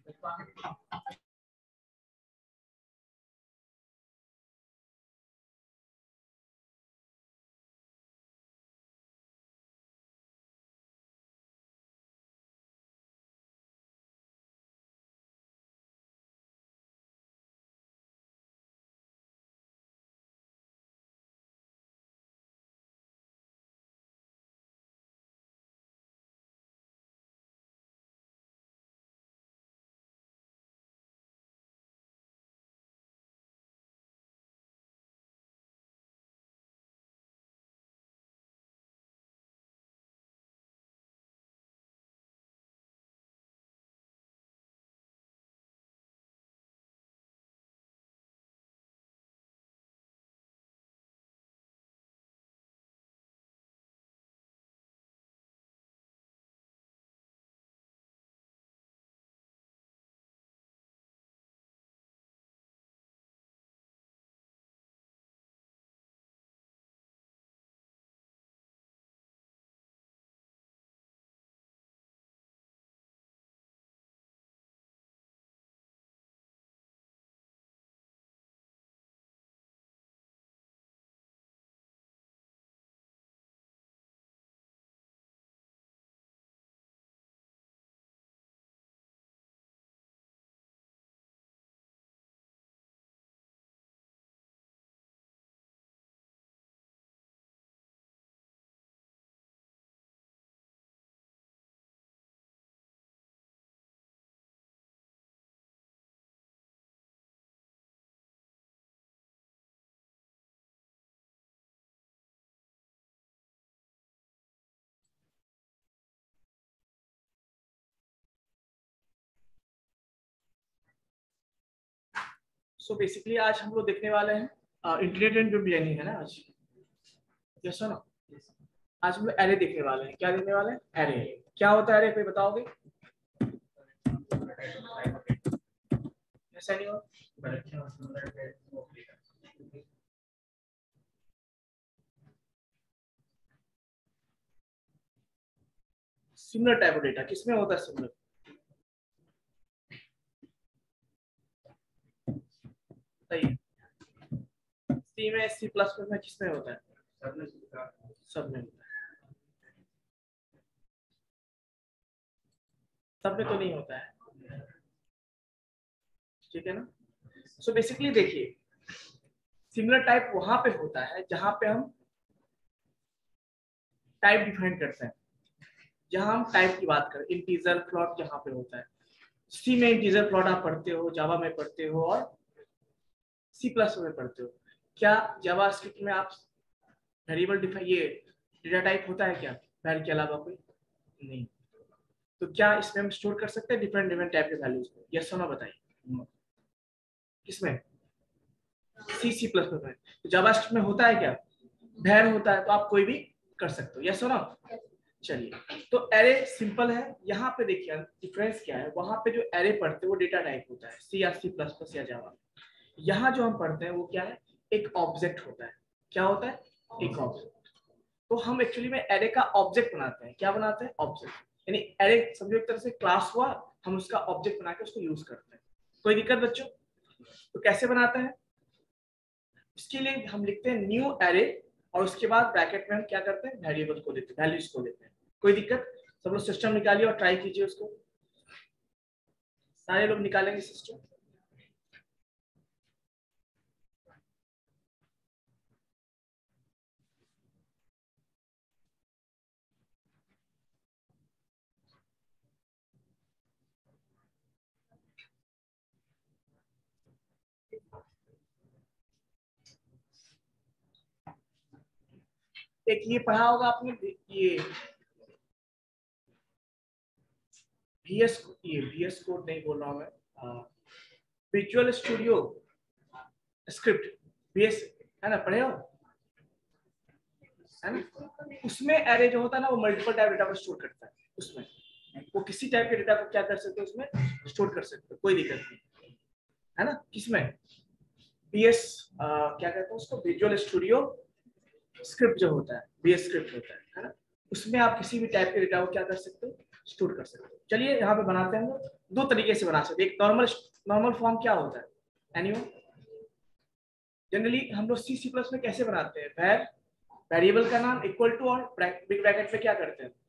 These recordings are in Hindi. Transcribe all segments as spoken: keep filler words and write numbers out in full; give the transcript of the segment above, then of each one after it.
सो बेसिकली आज हम लोग देखने वाले हैं इंटरनेट एंड वेब डिजाइनिंग है ना आज। यस ना, आज हम लोग एरे देखने वाले हैं। क्या देखने वाले हैं? एरे। क्या होता है एरे, कोई बताओगे? Yes anyone? Similar type of data किसमें होता है? सिमिलर सही। सी में, सी प्लस प्लस में किसमें होता है? सब में होता है। सब में तो नहीं होता है, ठीक है ना। सो बेसिकली देखिए, सिमिलर टाइप वहां पे होता है जहां पे हम टाइप डिफाइन करते हैं। जहां हम टाइप की बात करें, इंटीजर फ्लोट जहां पे होता है। सी में इंटीजर फ्लोट आप पढ़ते हो, जावा में पढ़ते हो और सी प्लस में पढ़ते हो। क्या जावास्क्रिप्ट में आप वेरिएबल डिफाइन, ये डेटा टाइप होता है क्या? वैर के अलावा कोई नहीं। तो क्या इसमें हम स्टोर कर सकते हैं डिफरेंट डिफरेंट टाइप के वैल्यूज को? यस और नो बताइए। किसमें? सी सी प्लस प्लस में। तो जावास्क्रिप्ट में होता है क्या? वैर होता है, तो आप कोई भी कर सकते हो। यस और नो? चलिए, तो एरे सिंपल है। यहाँ पे देखिए डिफरेंस क्या है। वहां पे जो एरे पढ़ते हैं वो डेटा टाइप होता है, सी या सी प्लस प्लस या जावा। यहाँ जो हम पढ़ते हैं वो क्या है? एक ऑब्जेक्ट होता है। क्या होता है? एक ऑब्जेक्ट। तो हम एक्चुअली में एरे का ऑब्जेक्ट बनाते हैं। क्या बनाते हैं? ऑब्जेक्ट। यानी एरे समझो एक तरह से क्लास हुआ, हम उसका ऑब्जेक्ट बना के उसको यूज करते हैं। कोई दिक्कत बच्चों? तो कैसे बनाते हैं? इसके लिए हम लिखते हैं न्यू एरे और उसके बाद ब्रैकेट में हम क्या करते हैं? वेरिएबल को देते हैं, वैल्यूज को देते हैं। कोई दिक्कत? सब लोग सिस्टम निकालिए और ट्राई कीजिए उसको। सारे लोग निकालेंगे सिस्टम। एक ये पढ़ा होगा आपने, ये बीएस, ये बीएस कोड नहीं बोल रहा हूं मैं, विजुअल स्टूडियो स्क्रिप्ट, बीएस है ना, पढ़े हो है ना। उसमें एरे जो होता है ना वो मल्टीपल टाइप डेटा को स्टोर करता है। उसमें वो किसी टाइप के डेटा को क्या कर सकते हैं? उसमें स्टोर कर सकते हैं, कोई दिक्कत नहीं है ना। किसमें? बीएस क्या कहते हैं उसको, विजुअल स्टूडियो स्क्रिप्ट जो होता है, बीएस स्क्रिप्ट होता है है ना। उसमें आप किसी भी टाइप के डेटा को क्या कर सकते हो? स्टोर कर सकते हो। चलिए यहाँ पे बनाते हैं हम लोग, दो तरीके से बना सकते हैं। एक नॉर्मल नॉर्मल फॉर्म क्या होता है, एनीवन जनरली हम लोग सी सी प्लस में कैसे बनाते हैं, वैर वेरिएबल का नाम इक्वल टू और बिग ब्रैकेट में क्या करते हैं,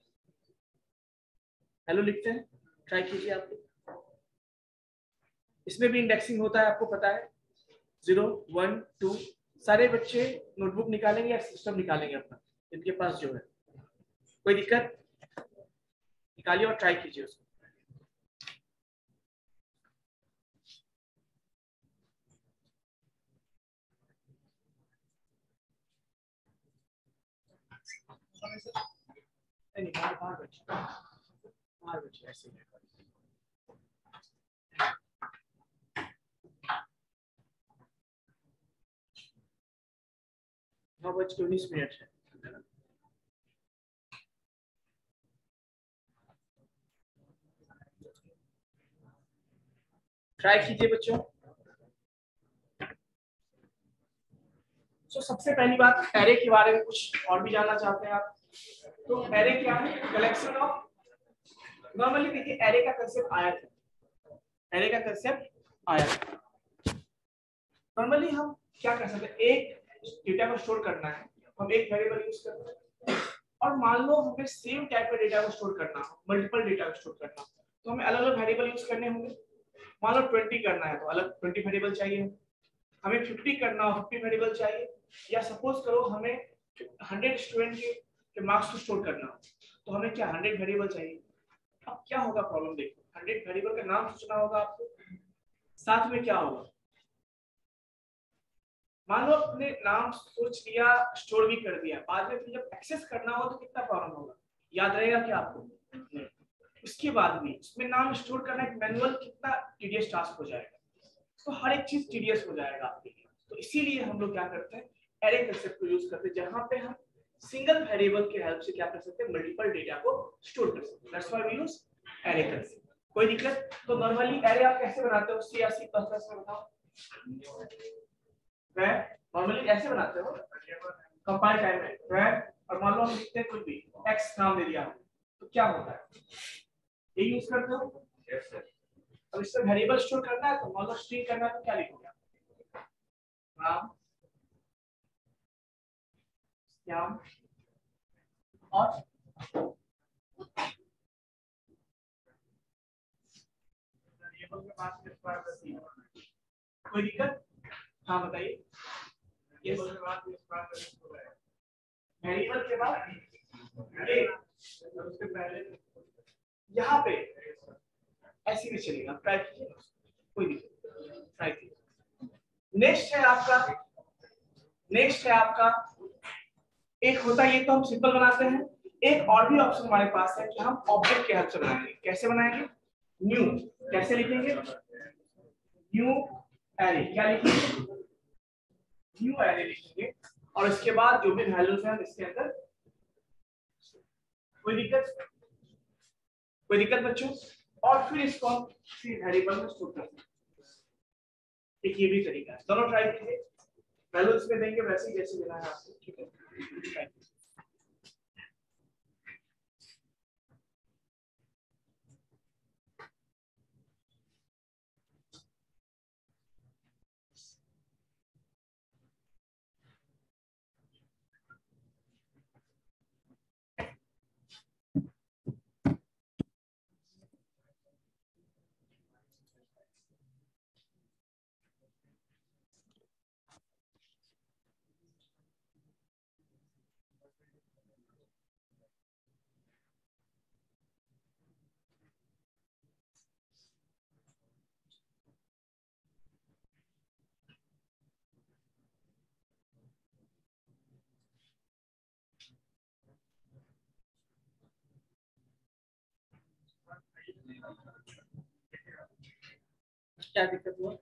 हेलो लिखते हैं। ट्राई कीजिए आप लोग। इसमें भी इंडेक्सिंग होता है, आपको पता है, जीरो वन टू। सारे बच्चे नोटबुक निकालेंगे या सिस्टम निकालेंगे अपना, इनके पास जो है। कोई दिक्कत, निकालिए और ट्राई कीजिए उसको। नहीं बाहर बाहर बच्चे बाहर बच्चे ऐसे ही। नौ बज के उन्नीस मिनट है। ट्राई कीजिए बच्चों। तो सबसे पहली बात, एरे के बारे में कुछ और भी जानना चाहते हैं आप, तो एरे क्या है, कलेक्शन ऑफ। नॉर्मली देखिए एरे का कंसेप्ट आया था, एरे का कंसेप्ट आया था। नॉर्मली हम क्या कर सकते हैं, एक डेटा को स्टोर करना है, हम एक वेरिएबल यूज करते हैं, और मान लो हमें सेम टाइप का डेटा को स्टोर करना हो, मल्टीपल डेटा को स्टोर करना हो, तो हमें अलग अलग वेरिएबल यूज करने होंगे। मान लो ट्वेंटी करना है तो अलग ट्वेंटी वेरिएबल चाहिए, हमें फिफ्टी करना हो फिफ्टी वेरिएबल चाहिए, या सपोज करो हमें हंड्रेड स्टूडेंट के, के मार्क्स को स्टोर करना हो तो हमें क्या हंड्रेड वेरिएबल चाहिए। अब क्या होगा प्रॉब्लम, देखो हंड्रेड वेरिएबल का नाम सोचना होगा आपको, साथ में क्या होगा, मान लो अपने नाम सोच लिया, स्टोर भी कर दिया, बाद में फिर जब एक्सेस करना हो तो कितना प्रॉब्लम होगा, याद रहेगा क्या आपको। उसके बाद भी उसमें नाम स्टोर करना एक मैनुअल कितना टीडियस टास्क हो जाएगा, तो हर एक चीज टीडियस हो जाएगा आपके लिए। तो इसीलिए हम लोग क्या करते हैं, एरे कंसेप्ट को यूज करते हैं, जहां पे हम सिंगल वेरिएबल के हेल्प से क्या कर सकते हैं, मल्टीपल डेटा को स्टोर कर सकते हैं। That's why we use array concept. कोई दिक्कत, तो नॉर्मली एरे आप कैसे बनाते हो, सी या सी प्लस प्लस में बताओ। मैं नॉर्मली ऐसे बनाते हो, कंपाइल टाइम में वैर, और मान लो हम लिखते हैं कुछ भी, एक्स नाम दे दिया तो क्या होता है, ये यूज करते हो। Yes sir. अब इसमें वेरिएबल स्टोर करना है तो मान लो स्ट्रिंग करना है तो क्या लिखोगे, नाम नाम और वेरिएबल के पास किस बार सी। कोई दिक्कत, हाँ बताइए। यस वेरिएबल के बाद ये उसके पहले यहाँ पे ऐसे भी चलेगा, ट्राई कीजिए, कोई दिक्कत, ट्राई कीजिए। नेक्स्ट है आपका, नेक्स्ट है आपका एक होता है, ये तो हम सिंपल बनाते हैं, एक और भी ऑप्शन हमारे पास है कि हम ऑब्जेक्ट के हेल्प से बनाएंगे। कैसे बनाएंगे, न्यू, कैसे लिखेंगे, न्यू एरे, क्या लिखेंगे, न्यू एरे लिखेंगे, और इसके बाद जो भी वैल्यूज हैं इसके अंदर। कोई दिक्कत, कोई दिक्कत बच्चों, और फिर इसको हम वेरिएबल में स्टोर कर सकते हैं। एक ये भी तरीका है, दोनों ट्राई कीजिए, वैल्यूज में देंगे वैसे जैसे देना है आपको, ठीक है। क्या दिक्कत हुआ,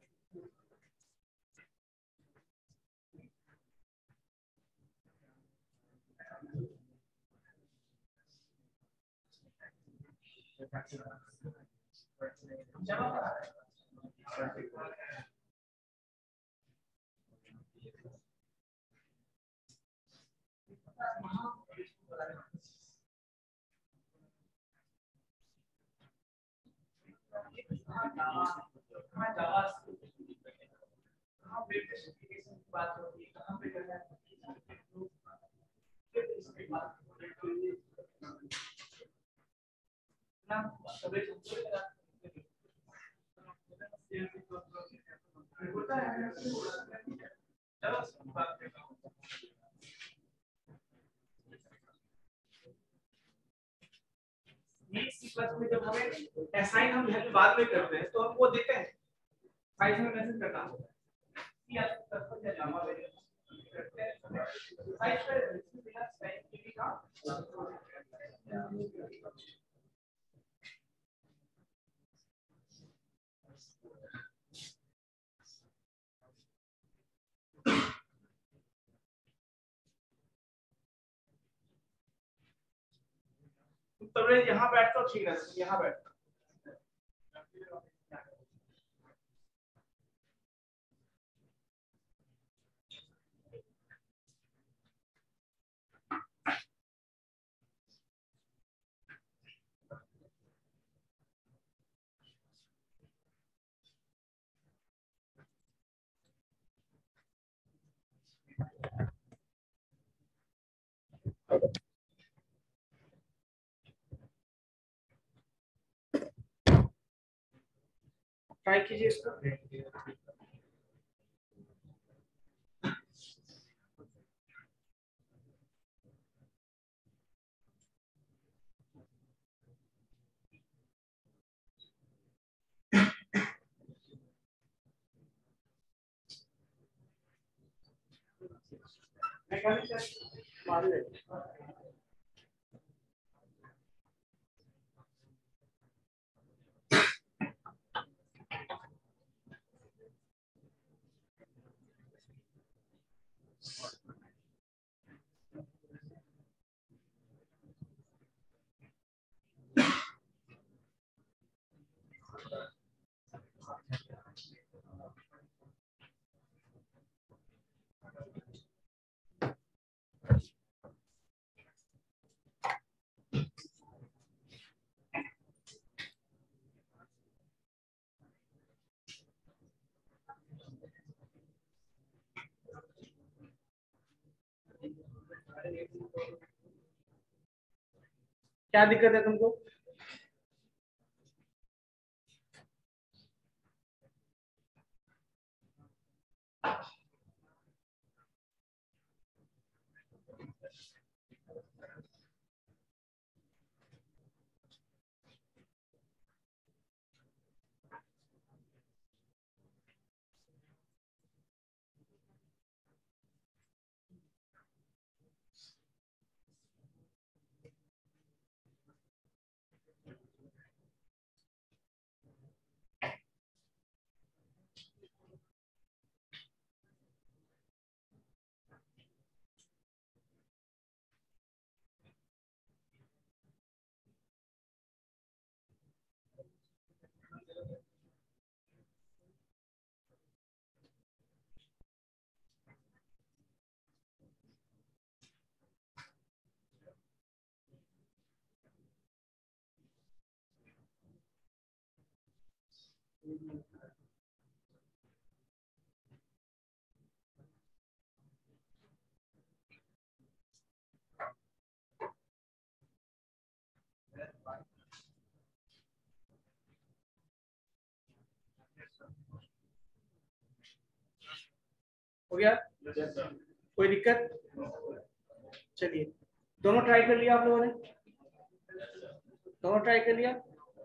में जब हमें असाइन हम वैल्यू बाद में करते हैं तो हम वो देते हैं साइज में मैसेज करना होता है कि आप तत्व या जावा वैल्यू करते हैं साइज पर बिना साइज के भी का तो यहाँ बैठता हूँ ठीक है यहाँ बैठता ट्राई कीजिए इसको क्या दिक्कत है तुमको हो गया कोई दिक्कत चलिए दोनों ट्राई कर लिया आप लोगों ने दोनों ट्राई कर लिया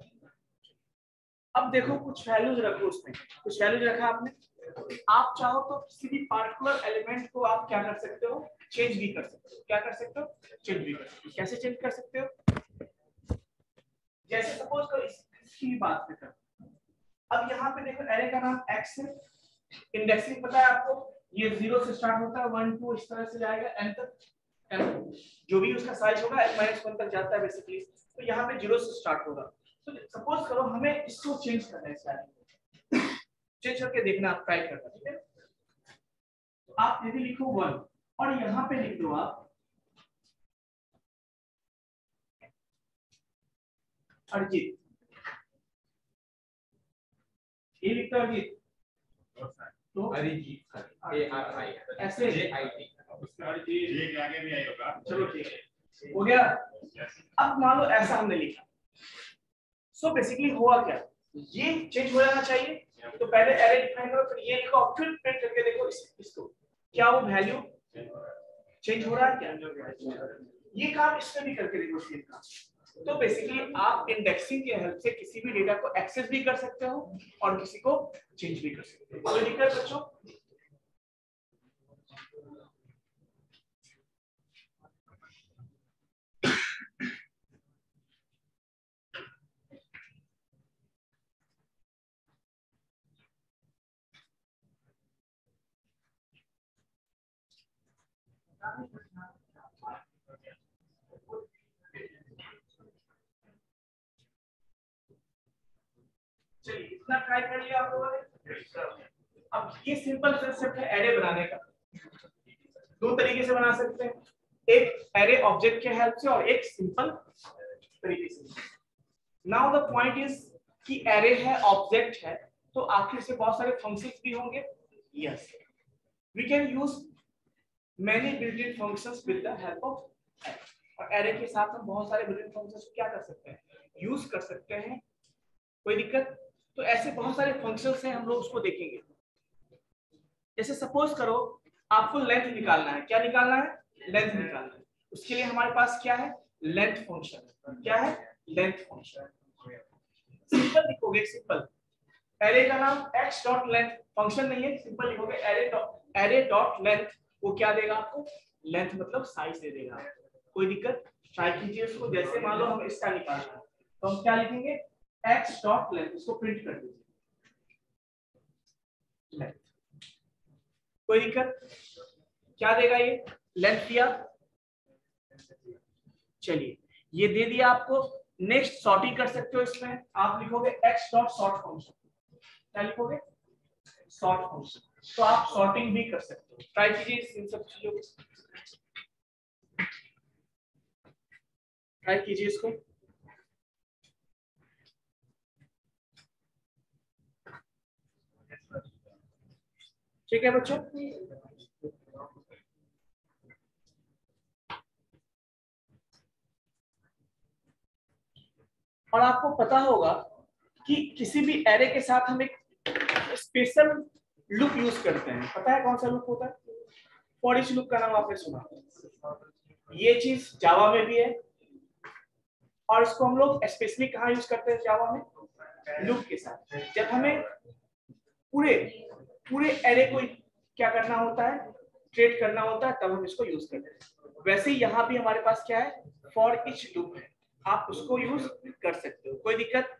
अब देखो कुछ वैल्यूज रखो उसमें कुछ वैल्यूज रखा आपने आप चाहो तो किसी भी पार्टिकुलर एलिमेंट को आप क्या कर सकते हो चेंज भी कर सकते हो क्या कर सकते हो चेंज भी कर सकते हो कैसे चेंज कर सकते हो जैसे सपोज करो इसकी बात करें अब यहाँ पे देखो एरे का नाम x है इंडेक्सिंग पता है आपको ये जीरो से स्टार्ट होता है वन टू इस तरह से जाएगा n तक n जो भी उसका साइज होगा n माइनस वन तक जाता है बेसिकली तो यहाँ पे जीरो से स्टार्ट होगा तो सपोज करो हमें इसको चेंज करना है इस वैल्यू को चेंज करके देखना आप ट्राई करना ठीक है तो आप यदि लिखो वन और यहाँ पे लिख दो आप अरिजीत ये लिखता है अरिजीत, तो अरिजीत ए आर आई ऐसे जे आई टी, उसका अरिजीत ये के आगे भी आई होगा। चलो ठीक है, हो गया। अब मान लो ऐसा हमने लिखा, सो बेसिकली हुआ क्या, ये चेंज हो जाना चाहिए, तो पहले एरे डिफाइन करो, फिर ये लिखो, फिर प्रिंट करके देखो इस, इसको क्या वो वैल्यू चेंज हो रहा है क्या, ये काम इसमें भी करके देखो सेम काम। तो बेसिकली आप इंडेक्सिंग के हेल्प से किसी भी डेटा को एक्सेस भी कर सकते हो और किसी को चेंज भी कर सकते हो। कोई दिक्कत बच्चों? चलिए इतना ट्राई कर लिया आप लोगों ने। अब ये सिंपल कंसेप्ट है एरे बनाने का, दो तरीके से बना सकते हैं, एक एरे ऑब्जेक्ट के हेल्प से और एक सिंपल तरीके से। नाउ द पॉइंट इज कि एरे है, ऑब्जेक्ट है, तो आखिर से बहुत सारे फंक्शंस भी होंगे। Yes, we can use many built-in functions with the help of array, और एरे के साथ हम बहुत सारे बिल्ट-इन फंक्शंस क्या कर सकते हैं, यूज कर सकते हैं। कोई दिक्कत? तो ऐसे बहुत सारे फंक्शंस हैं, हम लोग उसको देखेंगे। जैसे सपोज करो आपको लेंथ निकालना है, क्या निकालना है, लेंथ निकालना है। उसके लिए हमारे पास क्या है, लेंथ फंक्शन। क्या है, लेंथ फंक्शन। सिंपल लिखोगे, सिंपल एरे का नाम x डॉट लेंथ, फंक्शन नहीं है, सिंपल लिखोगे array dot array dot length, वो क्या देगा आपको, लेंथ मतलब साइज दे देगा। कोई दिक्कत? ट्राई कीजिए उसको। जैसे मान लो हम इसका निकालना है, तो हम क्या लिखेंगे, x डॉट लेंथ, इसको प्रिंट कर दीजिए लेंथ। कोई दिक्कत? क्या देगा ये, लेंथ दिया। चलिए ये दे दिया आपको। नेक्स्ट सॉर्टिंग कर सकते हो इसमें, आप लिखोगे x डॉट सॉर्ट फंक्शन। क्या लिखोगे, सॉर्ट फंक्शन। तो आप सॉर्टिंग भी कर सकते हो। ट्राई कीजिए इन सब चीजों को, ट्राई कीजिए इसको। ठीक है बच्चों? और आपको पता होगा कि किसी भी एरे के साथ हम एक स्पेशल लूप यूज करते हैं। पता है कौन सा लूप होता है? फॉर ईच लूप का नाम आपने सुना। ये चीज जावा में भी है, और इसको हम लोग स्पेशली कहाँ यूज करते हैं जावा में, लूप के साथ। जब हमें पूरे पूरे एरे को क्या करना होता है, ट्रेड करना होता है, तब हम इसको यूज करते हैं। वैसे ही यहाँ भी हमारे पास क्या है, फॉर ईच लूप है, आप उसको यूज कर सकते हो। कोई दिक्कत?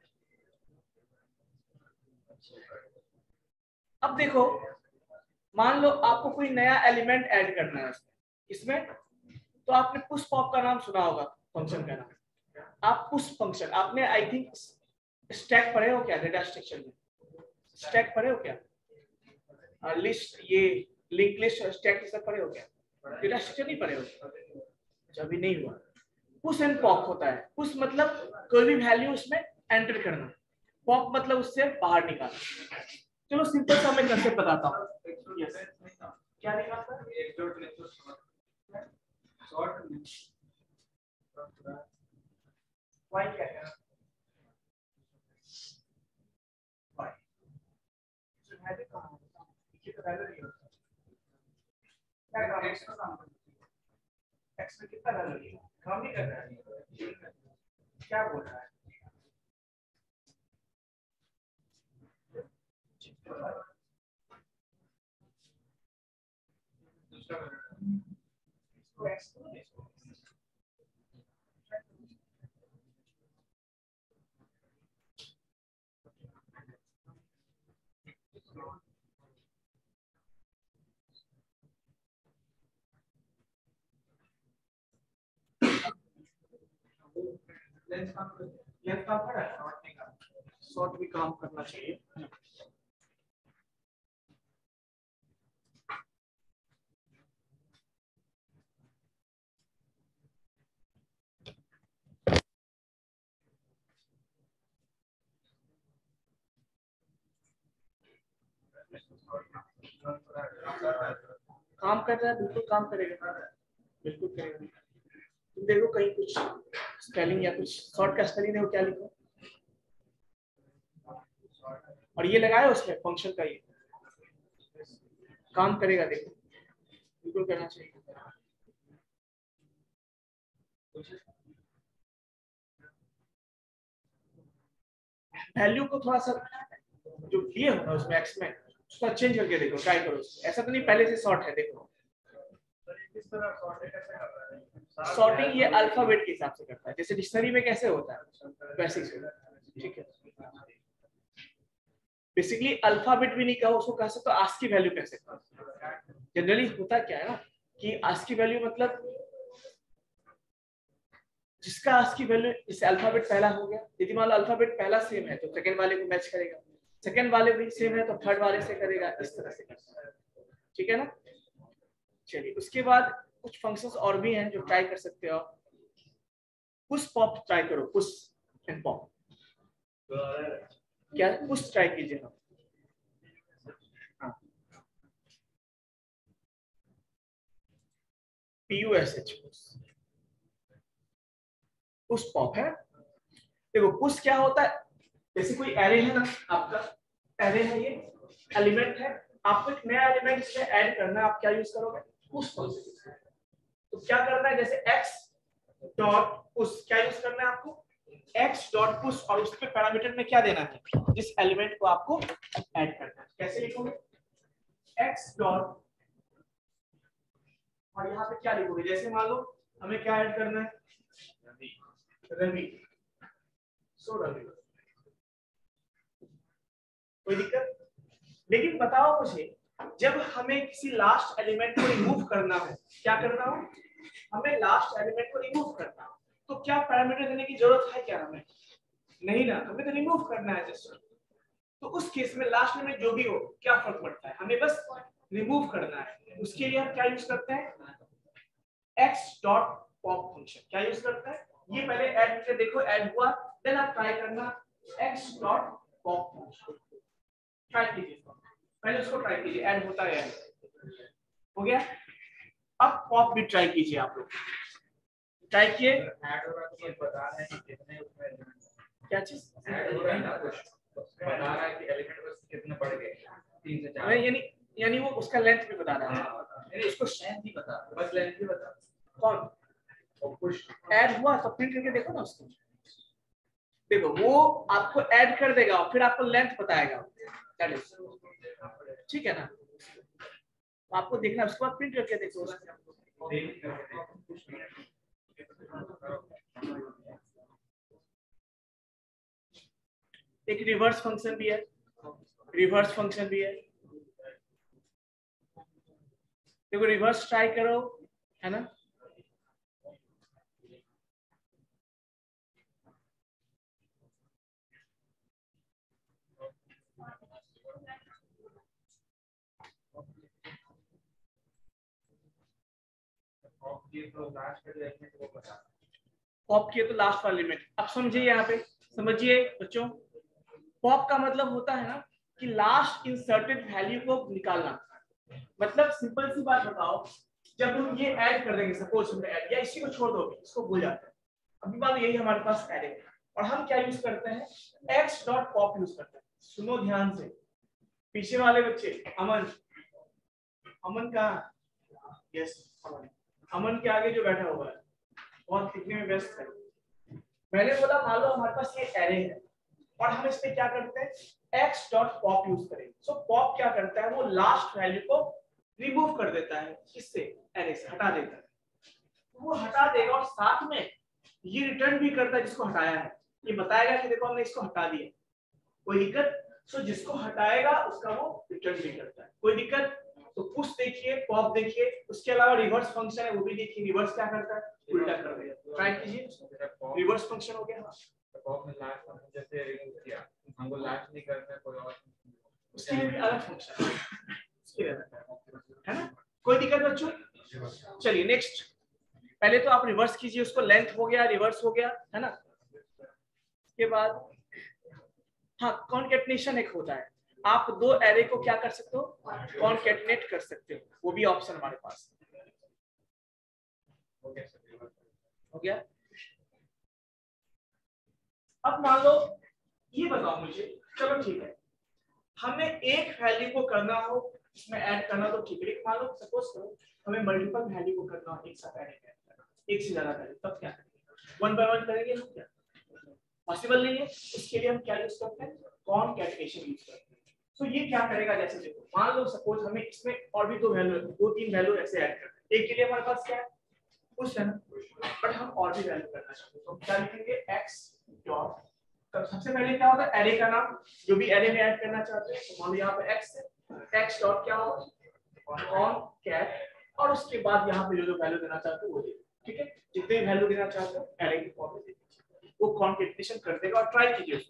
अब देखो, मान लो आपको कोई नया एलिमेंट ऐड करना है इसमें, इसमें तो आपने पुश पॉप का नाम सुना होगा, फंक्शन का नाम। आप पुश फंक्शन, आपने आई थिंक स्टैक पढ़े हो क्या, डेटा स्ट्रक्चर में स्टैक पढ़े हो क्या, लिस्ट, ये लिंक लिस्ट, स्टैक सब पढ़े हो क्या, डेटा स्ट्रक्चर नहीं पढ़े हो, अभी नहीं हुआ। पुश एंड पॉप होता है। पुश मतलब कोई भी वैल्यू उसमें एंटर करना, पॉप मतलब उससे बाहर निकालना। चलो सिंपल सा मैं कंसेप्ट बताता हूँ। यस, क्या निकालता है, एक डॉट लेंथ शॉर्ट वाई, क्या है वाई, जो वैल्यू कहां है, ये तो वैल्यू नहीं होता, क्या काम एक्स का काम करता है, एक्स में कितना वैल्यू है, काम नहीं कर रहा है, क्या बोल रहा है, इसको एक्स को इसको लेंथ काम कर लेंथ काम कर रहा है, शॉर्ट नहीं काम, शॉर्ट भी काम करना चाहिए। काम कर रहा है, बिल्कुल काम करेगा, बिल्कुल करेगा। तुम देखो कहीं कुछ स्पेलिंग या कुछ शॉर्ट का स्पेलिंग देखो क्या लिखो, और ये लगाया उसमें फंक्शन का, ये काम करेगा, देखो बिल्कुल करना चाहिए। वैल्यू को थोड़ा सा जो दिए हो ना उसमें एक्स में, उसको चेंज करके देखो, ट्राई करो। ऐसा तो नहीं पहले से शॉर्ट है, देखो सॉर्टिंग ये अल्फाबेट के हिसाब से करता है, जैसे डिक्शनरी में कैसे होता है वैसे ही होता है, ठीक है। बेसिकली अल्फाबेट भी नहीं कहो उसको, कह सकते हो आस्की वैल्यू कह सकते हो। जनरली होता क्या है ना कि आस्की वैल्यू मतलब जिसका आस्की वैल्यू, जैसे अल्फाबेट पहला हो गया, यदि मान लो अल्फाबेट पहला सेम है तो सेकंड वाले को मैच करेगा, सेकंड वाले भी सेम है तो थर्ड वाले से करेगा, इस तरह से करता है, ठीक है ना। चलिए उसके बाद कुछ फंक्शंस और भी हैं जो ट्राई कर सकते हो। पुश पॉप ट्राई करो, पुश एंड पॉप। क्या पुश ट्राई कीजिए हम, P U S H push pop है। देखो पुश क्या होता है, जैसे कोई एरे है ना, आपका एरे है, ये एलिमेंट है, आपको एक नया एलिमेंट इसमें ऐड करना है, आप क्या यूज करोगे, पुश फंक्शन। तो क्या करना है, जैसे x डॉट पुश, क्या यूज करना है आपको, x डॉट पुश, और उसके पैरामीटर में क्या देना है, जिस एलिमेंट को आपको ऐड करना है। कैसे लिखोगे, x डॉट, और यहाँ पे क्या लिखोगे, जैसे मान लो हमें क्या ऐड करना है, रवि, सो रवि, कोई दिक्कत। लेकिन बताओ मुझे, जब हमें किसी लास्ट एलिमेंट को रिमूव करना हो, क्या करना हो, हमें लास्ट एलिमेंट को रिमूव करना हो, तो क्या पैरामीटर देने की जरूरत है क्या, हमें नहीं ना, हमें तो रिमूव करना है जस्ट। तो उस केस में लास्ट में जो भी हो क्या फर्क पड़ता है, हमें बस रिमूव करना है। उसके लिए हम क्या यूज करते हैं, x डॉट पॉप फंक्शन। क्या यूज करते हैं, ये पहले ऐड करके देखो, ऐड हुआ, देन आप ट्राई करना x dot pop function, try कीजिए, पहले उसको ट्राई कीजिए, ऐड होता है, हो गया। अब पॉप भी ट्राई कीजिए, आप लोग ट्राई किए, ऐड हो रहा है तो ये बता रहे हैं कि कितने उसमें एलिमेंट, क्या चीज ऐड हो रहा है ना, कुछ बता रहा है कि एलिमेंट बस कितने बढ़ गए, तीन से चार, यानी यानी वो उसका लेंथ भी बता रहा है, यानी उसको लेंथ ही बता, बस लेंथ ही बता। कौन और पुश ऐड हुआ तो प्रिंट करके देखो ना उसको, देखो वो आपको ऐड कर देगा और फिर आपको लेंथ बताएगा, दैट इज, ठीक है ना। तो आपको देखना, उसके बाद प्रिंट करके देखो, एक रिवर्स फंक्शन भी है, रिवर्स फंक्शन भी है, देखो रिवर्स ट्राई करो, है ना। पॉप किए तो लास्ट वाला एलिमेंट, अब समझिए यहाँ पे, समझिए बच्चों, पॉप का मतलब होता है ना कि लास्ट इंसर्टेड वैल्यू को निकालना। मतलब सिंपल सी बात बताओ, जब हम ये ऐड कर देंगे, सपोज हमने ऐड किया, इसी को छोड़ दोगे, इसको भूल जाते हैं, अभी बात यही हमारे पास ऐड है, और हम क्या यूज करते हैं, x डॉट पॉप यूज करते हैं। सुनो ध्यान से, पीछे वाले बच्चे, अमन, अमन कहाँ, यस अमन, अमन के आगे जो बैठा हुआ है बहुत लिखने में व्यस्त है। मैंने बोला मान लो हमारे पास ये एरे है और हम इसमें क्या करते हैं, x डॉट पॉप यूज करेंगे। सो पॉप क्या करता है, वो लास्ट वैल्यू को रिमूव कर देता है, किससे, एरे से हटा देता है, वो हटा देगा और साथ में ये रिटर्न भी करता है जिसको हटाया है, ये बताएगा कि देखो हमने इसको हटा दिया, कोई दिक्कत। सो जिसको हटाएगा उसका वो रिटर्न भी करता है, कोई दिक्कत। तो पुश देखिए, पॉप देखिए, उसके अलावा रिवर्स फंक्शन है वो भी देखिए, रिवर्स क्या करता है, उल्टा कर देगा। ट्राई कीजिए, रिवर्स फंक्शन हो गया, पॉप में लास्ट फंक्शन जैसे रिमूव किया, हमको लास्ट नहीं करना है, कोई और उसके लिए भी अलग फंक्शन है, है ना, कोई दिक्कत बच्चों। चलिए नेक्स्ट, पहले तो आप रिवर्स कीजिए उसको, लेंथ हो गया, रिवर्स हो गया, है ना। उसके बाद हाँ कॉन्केटनेशन एक होता है, आप दो एरे को क्या कर सकते हो, कॉन्केटिनेट कर सकते हो, वो भी ऑप्शन हमारे पास हो गया। अब मान लो ये बताओ मुझे, चलो ठीक है, हमें एक वैल्यू को करना हो इसमें ऐड करना तो ठीक है, लेकिन मान लो सपोज करो हमें मल्टीपल वैल्यू को करना हो एक साथ ऐड करना, एक से ज्यादा वैल्यू, तब क्या करेंगे, वन बाय वन करेंगे हम, क्या पॉसिबल नहीं है, उसके लिए हम क्या यूज करते हैं, कॉनकैटिनेशन यूज करते हैं। तो ये क्या करेगा, जैसे देखो मान लो सपोज हमें इसमें और भी दो वैल्यू, दो तीन वैल्यू ऐसे ऐड करते हैं, एक के लिए हमारे पास क्या है कुछ है ना, बट हम और भी वैल्यू करना चाहते हैं, तो हम क्या लिखेंगे x डॉट, तब सबसे पहले क्या होगा, एरे का नाम, जो भी एरे में ऐड करना चाहते हैं, तो मान लो यहाँ पे x है, x डॉट क्या होगा, कॉनकैट, और उसके बाद यहाँ पे जो जो वैल्यू देना चाहते हो वो दे, ठीक है, जितने भी वैल्यू देना चाहते हो एरे की फॉर्म में दे दीजिए, वो कॉन्केटिनेशन कर देगा, और ट्राई कीजिए।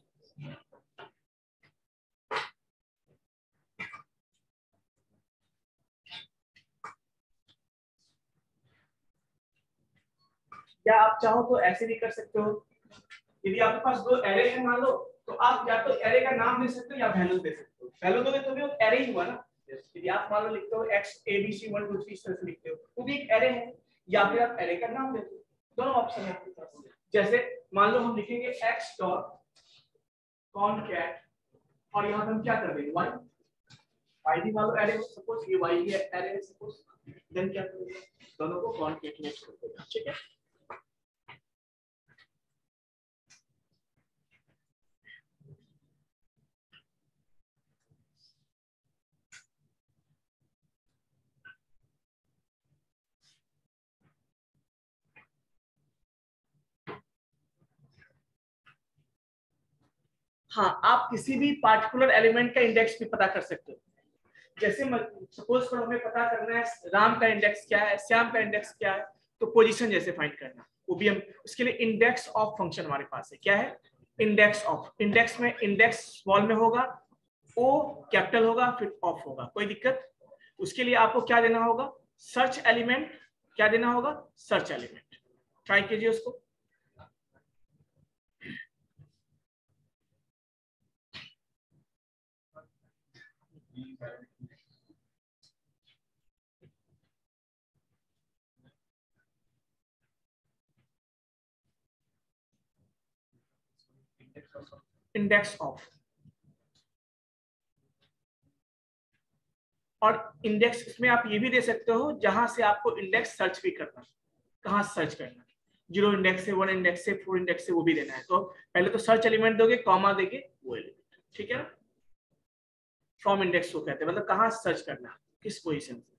या आप चाहो तो ऐसे भी कर सकते हो, यदि आपके पास दो एरे हैं मान लो, तो आप या तो एरे का नाम दे सकते हो या वैल्यू दे सकते हो, वैल्यू दोगे तो भी वो एरे ही हुआ ना, यदि आप मान लो लिखते हो x a b c one two three इस तरह से लिखते हो, वो भी एक एरे है, या फिर आप एरे का नाम देते हो, दोनों ऑप्शन है आपके पास। जैसे मान लो हम लिखेंगे x डॉट कॉनकैट, और यहाँ पे हम क्या कर देंगे y, y भी मान लो एरे हो, सपोज ये y भी एरे है सपोज, देन क्या करेंगे, दोनों को कॉनकैटिनेट कर देंगे, ठीक है। हाँ, आप किसी भी पार्टिकुलर एलिमेंट का इंडेक्स भी पता कर सकते हो, जैसे सपोज करो हमें पता करना है राम का इंडेक्स क्या है, श्याम का इंडेक्स क्या है, तो पोजीशन जैसे फाइंड करना, वो भी हम उसके लिए इंडेक्स ऑफ फंक्शन हमारे पास है, क्या है, इंडेक्स ऑफ, इंडेक्स में इंडेक्स स्मॉल में होगा, ओ कैपिटल होगा, फिर ऑफ होगा, कोई दिक्कत, उसके लिए आपको क्या देना होगा, सर्च एलिमेंट, क्या देना होगा, सर्च एलिमेंट, ट्राई कीजिए उसको। इंडेक्स ऑफ, और इंडेक्स इसमें आप ये भी दे सकते हो जहां से आपको इंडेक्स सर्च भी करना, कहां सर्च करना, जीरो इंडेक्स से, वन इंडेक्स से, फोर इंडेक्स से, वो भी देना है, तो पहले तो सर्च एलिमेंट दोगे, कॉमा देके वो एलिमेंट, ठीक है। फ्रॉम इंडेक्स को कहते हैं, मतलब कहां सर्च करना, किस पोजीशन से,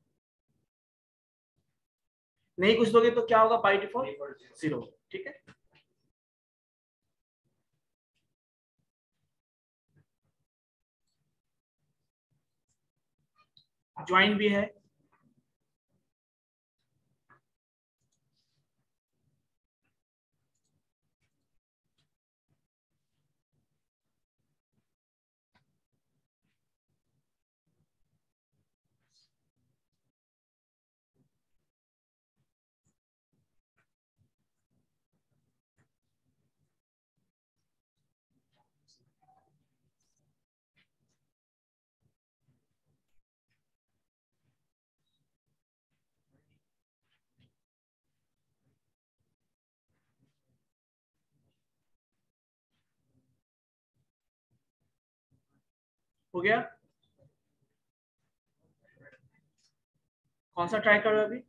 नहीं कुछ दोगे तो क्या होगा, बाय डिफॉल्ट जीरो, ठीक है। ज्वाइन भी है, हो गया, कौन सा ट्राई करो अभी,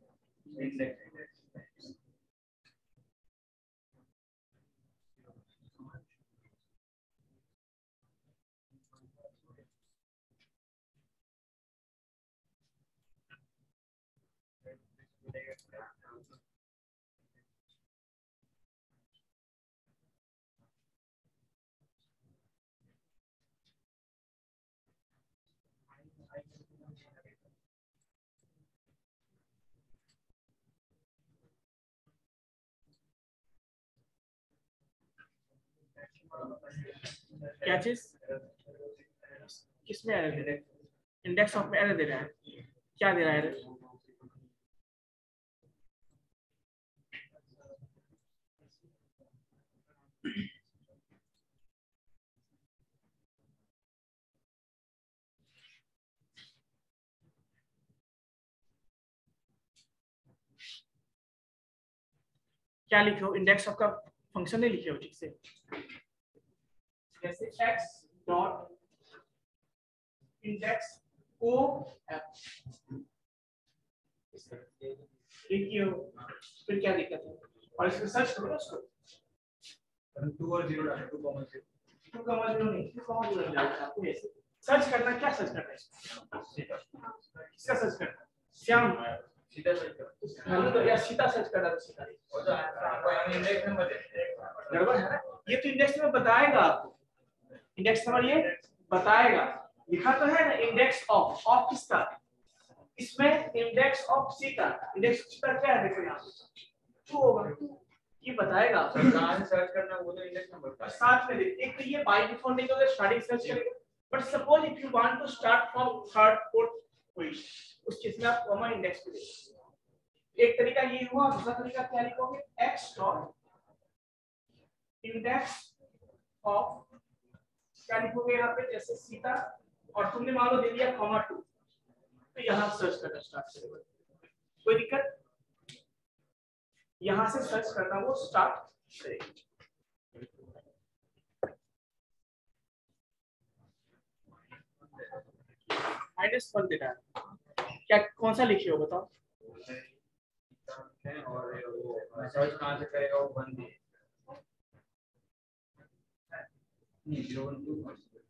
क्या चीज, किसमें एरर दे रहा है, इंडेक्स ऑफ में एरर दे रहा है, क्या दे रहा है एरर, क्या लिखे हो, इंडेक्स ऑफ का फंक्शन नहीं लिखे हो ठीक से, जैसे x dot index O F लिखिए हो, फिर क्या दिक्कत है, और इसमें सर्च करो ना उसको, टू और जीरो डालो, two comma zero, two comma zero नहीं, टू कॉमा जीरो डालना आपको, ऐसे सर्च करना, क्या सर्च करना है, इसका सर्च करना, श्याम सीधा सर्च करो, हेलो तो या सीधा सर्च करना, तो सीधा और जो आपको यहाँ इंडेक्स नंबर दे, गड़बड़ है ना, ये तो इंडेक्स में बताएगा आपको, इंडेक्स नंबर ये बताएगा, लिखा तो है ना इंडेक्स ऑफ, ऑफ किसका, इसमें इंडेक्स ऑफ सी का, इंडेक्स सी का क्या है, देखो यहाँ टू होगा, ये बताएगा आपको, कहाँ से सर्च करना है वो तो इंडेक्स नंबर का साथ में देखिए, एक तो ये बाय डिफॉल्ट नहीं तो स्टार्टिंग सर्च करेगा, but suppose if you want to start from third fourth position, उस केस में आप कॉमा इंडेक्स पे देखिए, एक तरीका ये हुआ, दूसरा तरीका क्या लिखोगे, x डॉट इंडेक्स ऑफ, क्या लिखोगे यहाँ पे, जैसे सीता, और तुमने मान लो दे दिया कॉमा टू, तो यहाँ सर्च करना स्टार्ट करेगा, कोई दिक्कत, यहां से सर्च करना वो स्टार्ट करेगा, माइनस वन देना है, क्या कौन सा लिखे हो बताओ, और वो सर्च कहाँ से करेगा वो वन दिए, नहीं जीरो वन टू,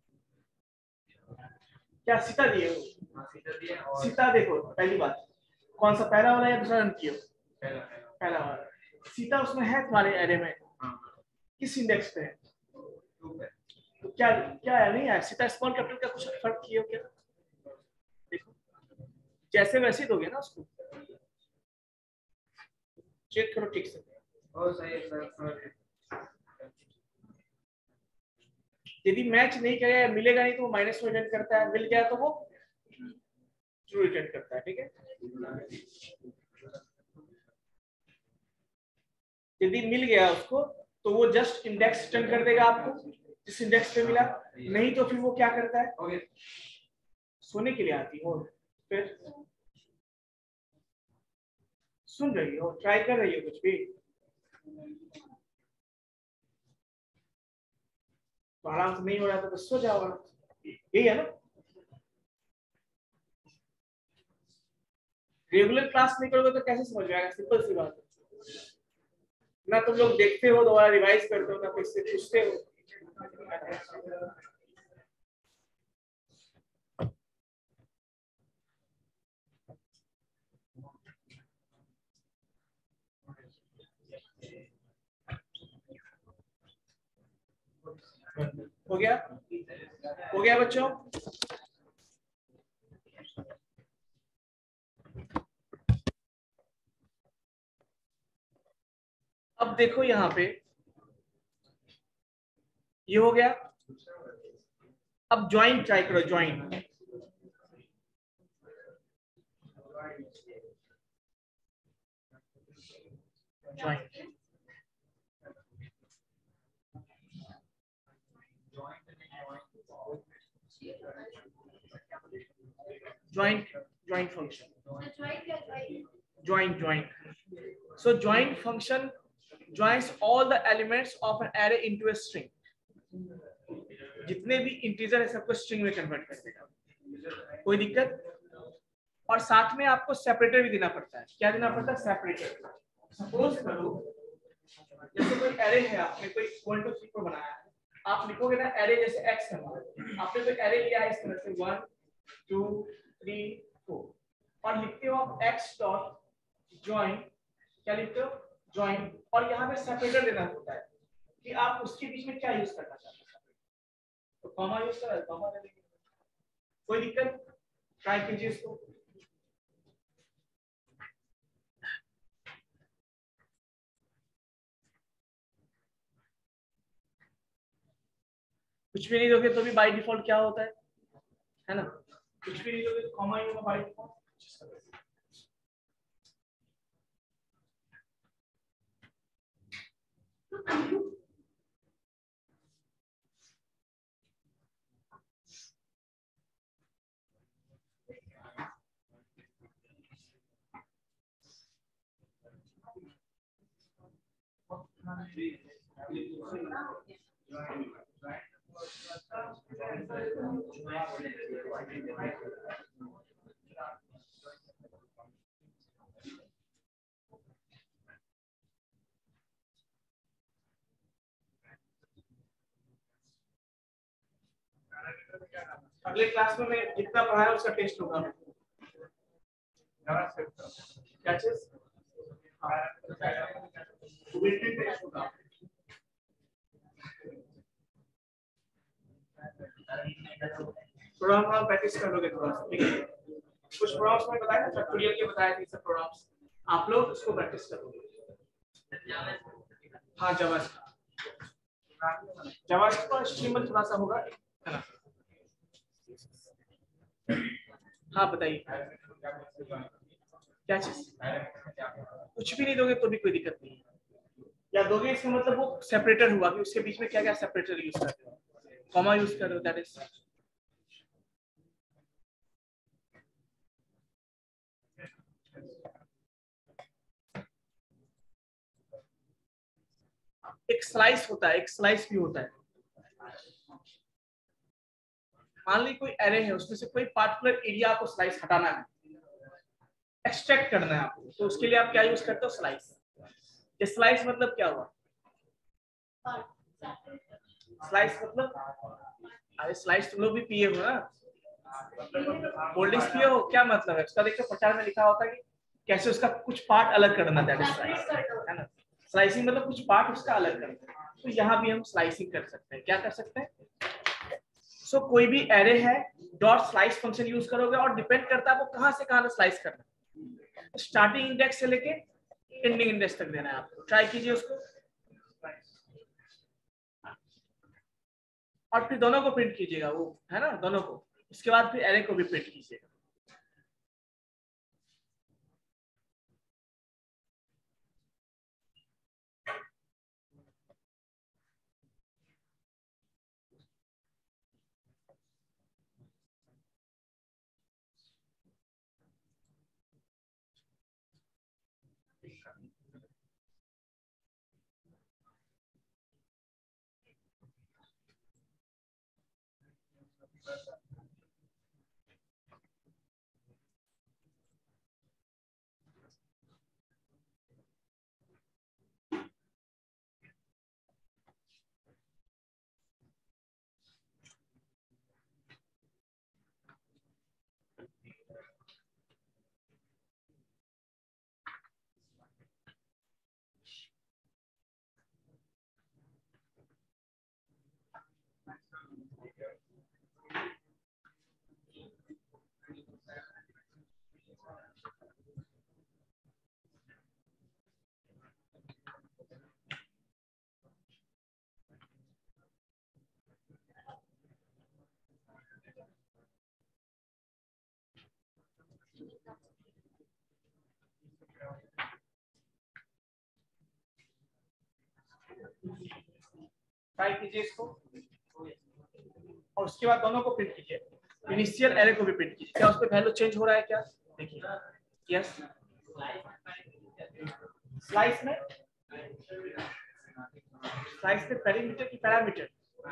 क्या सीता दिए हो, हाँ सीधा दिए, और सीता देखो पहली बात, कौन सा पहला वाला या दूसरा रन किया, पहला पहला वाला, सीता उसमें है तुम्हारे एरे में, हाँ किस इंडेक्स पे है, टू पे, तो क्या क्या है, नहीं है सीता स्मॉल कैपिटल का कुछ फर्क किए हो क्या, देखो जैसे वैसे दोगे ना उसको, चेक करो ठीक से, और सही है सर, यदि मैच नहीं करेगा, मिलेगा नहीं तो वो माइनस में रिटर्न करता है, मिल गया तो वो ट्रू रिटर्न करता है, ठीक है, यदि मिल गया उसको तो वो जस्ट इंडेक्स रिटर्न कर देगा आपको, जिस इंडेक्स पे मिला, नहीं तो फिर वो क्या करता है, ओके सोने के लिए आती हो, फिर सुन रही हो, ट्राई कर रही हो कुछ भी, तो आराम से नहीं हो रहा था तो सो जाओ, यही है ना, रेगुलर क्लास नहीं करोगे तो कैसे समझ में आएगा, सिंपल सी बात है ना, तुम लोग देखते हो दोबारा रिवाइज करते हो ना, फिर से पूछते हो, हो गया, हो गया बच्चों, अब देखो यहाँ पे ये हो गया, अब ज्वाइन ट्राई करो, join join join join function, join join so join function joins all the elements of an array into a string, जितने भी इंटीजर है सबको स्ट्रिंग में कन्वर्ट कर देगा, कोई दिक्कत, और साथ में आपको सेपरेटर भी देना पड़ता है, क्या देना पड़ता है, सेपरेटर, सपोज करो जैसे कोई एरे है, आपने कोई वन टू थ्री को बनाया है, आप लिखोगे ना एरे जैसे एक्स है, आपने कोई एरे लिया है इस तरह से वन टू थ्री फोर, और लिखते हो आप एक्स डॉट ज्वाइन, क्या लिखते हो ज्वाइन, और यहाँ पे सेपरेटर देना होता है कि आप उसके बीच में क्या यूज करना चाहते हैं, तो कॉमा यूज करा, कॉमा दे देंगे, कोई दिक्कत, ट्राई कीजिए इसको, कुछ भी नहीं दोगे तो भी बाय डिफॉल्ट क्या होता है है ना, कुछ भी नहीं दोगे तो कॉमा ही होगा बाय डिफॉल्ट, अगले क्लास में मैं जितना पढ़ाया उसका टेस्ट होगा। क्या चीज? टेस्ट होगा। प्रोग्राम आप प्रैक्टिस कर लोगे थोड़ा सा, ठीक है? कुछ प्रोग्राम्स में बताया ना, फैक्टोरियल के बताया थे, सब प्रोग्राम्स आप लोग उसको प्रैक्टिस करोगे। हाँ, जावास्क्रिप्ट जावास्क्रिप्ट का स्ट्रीमर थोड़ा सा होगा, है ना? हाँ बताइए, क्या चीज? कुछ भी नहीं दोगे तो भी कोई दिक्कत नहीं है, या दोगे इसका मतलब वो सेपरेटर हुआ कि उसके बीच में क्या क्या सेपरेटर यूज कर रहे हो, कॉमा यूज कर रहे हो, दैट इज एक स्लाइस होता है, एक स्लाइस भी होता है। मान ली कोई एरे है, उसमें से कोई पार्टिकुलर एरिया आपको स्लाइस हटाना है, एक्सट्रैक्ट करना है आपको, तो उसके लिए आप क्या यूज करते हो? स्लाइस। ये स्लाइस मतलब क्या हुआ? स्लाइस मतलब, अरे स्लाइस तुम लोग भी पिए हो ना, कोल्ड ड्रिंक्स पिए हो, क्या मतलब है उसका? देखो प्रचार में लिखा होता है कि कैसे उसका कुछ पार्ट अलग करना, दैट इज स्लाइस, है ना? स्लाइसिंग मतलब कुछ पार्ट उसका अलग करना। तो यहाँ भी हम स्लाइसिंग कर सकते हैं। क्या कर सकते हैं? सो so, कोई भी एरे है, डॉट स्लाइस फंक्शन यूज करोगे और डिपेंड करता है वो कहां से कहां स्लाइस करना है। स्टार्टिंग इंडेक्स से लेके एंडिंग इंडेक्स तक देना है आपको। ट्राई कीजिए उसको और फिर दोनों को प्रिंट कीजिएगा, वो है ना, दोनों को। इसके बाद फिर एरे को भी प्रिंट कीजिएगा। ट्राई कीजिए इसको और उसके बाद दोनों को प्रिंट कीजिए। इनिशियल एरे को भी प्रिंट कीजिए। क्या उस पर वैल्यू चेंज हो रहा है क्या? देखिए, यस, स्लाइस में स्लाइस में पेरीमीटर की पैरामीटर,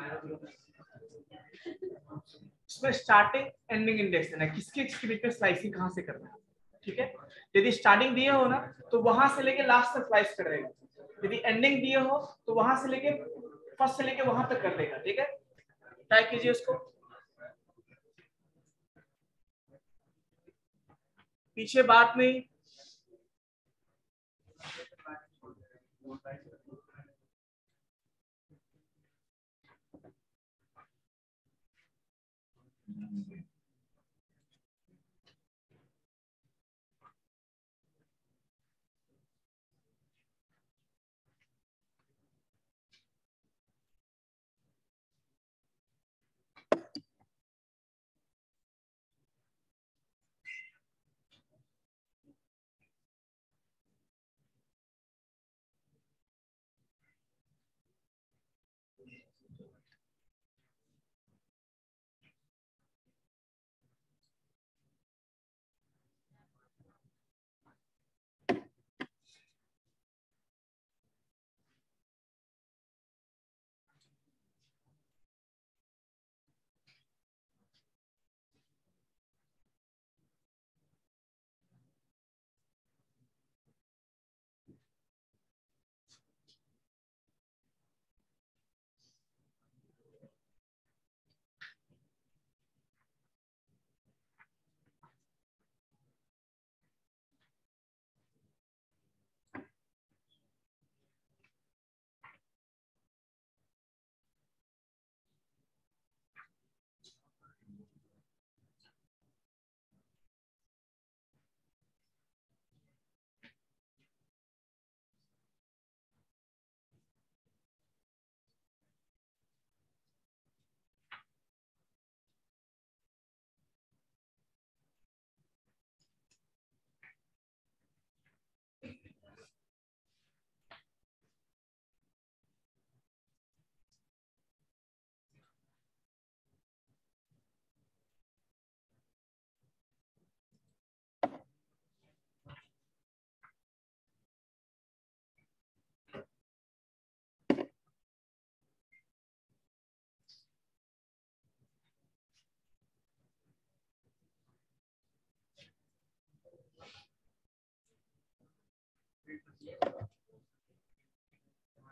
इसमें स्टार्टिंग एंडिंग इंडेक्स देना है, किसके किसके बीच में स्लाइसिंग कहां से करना है, ठीक है? यदि स्टार्टिंग दिए हो ना तो वहां से लेके लास्ट तक स्लाइस कर देगा। यदि एंडिंग दिए हो तो वहां से लेके फर्स्ट से लेके वहां तक कर देगा, ठीक है? ट्राई कीजिए उसको। पीछे बात नहीं,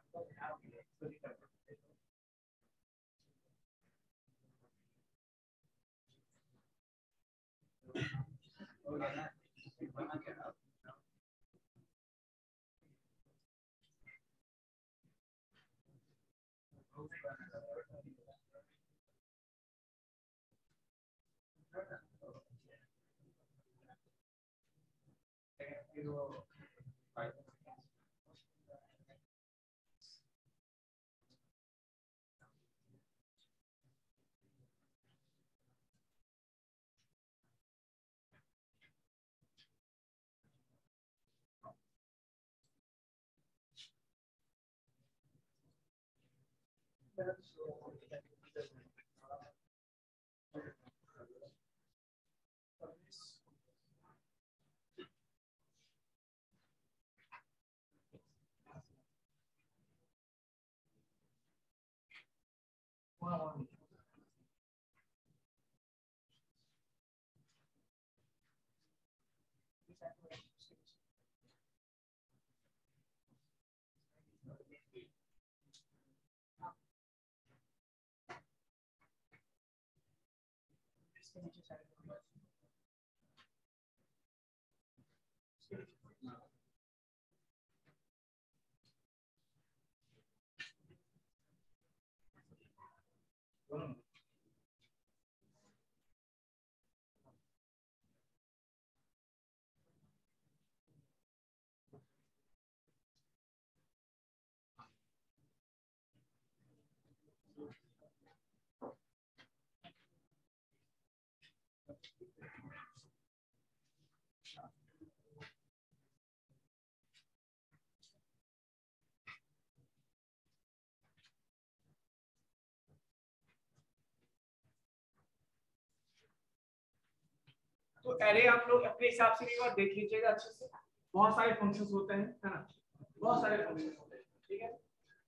तो एरे आप लोग अपने हिसाब से एक बार देख लीजिएगा अच्छे से। बहुत सारे फंक्शंस होते हैं, है ना, बहुत सारे फंक्शंस होते हैं, ठीक है।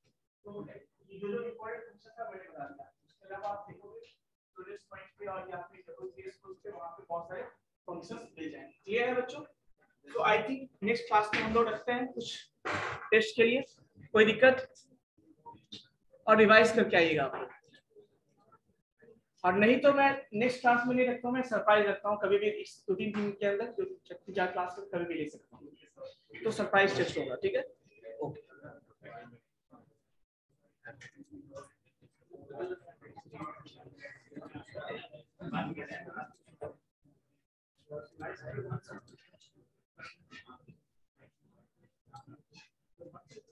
तो जो जो इंपॉर्टेंट फंक्शन था मैंने बता दिया। उसके अलावा आप देखोगे तो लिस्ट पॉइंट पे और यहाँ पे डबल सीएस कोर्स पे वहाँ पे बहुत सारे फंक्शंस मिल जाएंगे। क्लियर है बच्चों? तो आई थिंक नेक्स्ट क्लास में हम लोग रखते हैं कुछ टेस्ट के लिए। कोई दिक्कत? और रिवाइज करके आइएगा आप लोग। और नहीं तो मैं नेक्स्ट क्लास में नहीं रखता हूँ, मैं सरप्राइज रखता हूँ कभी भी इस दो तीन दिन के अंदर, जो छत्तीस चार क्लास में कभी भी ले सकता हूँ। तो सरप्राइज टेस्ट होगा, ठीक है? ओके।